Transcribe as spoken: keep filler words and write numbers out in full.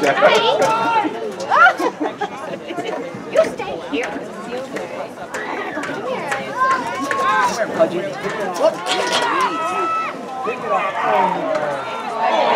You stay here. Come here, Pudgy. Pick it up.